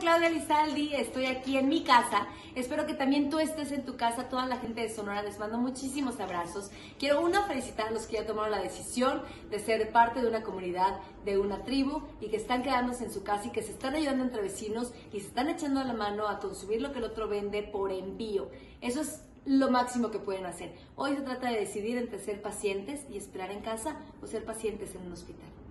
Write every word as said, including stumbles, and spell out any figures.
Claudia Lizaldi, estoy aquí en mi casa. Espero que también tú estés en tu casa. Toda la gente de Sonora, les mando muchísimos abrazos. Quiero uno, felicitar a los que ya tomaron la decisión de ser parte de una comunidad, de una tribu, y que están quedándose en su casa y que se están ayudando entre vecinos y se están echando la mano a consumir lo que el otro vende por envío. Eso es lo máximo que pueden hacer. Hoy se trata de decidir entre ser pacientes y esperar en casa o ser pacientes en un hospital.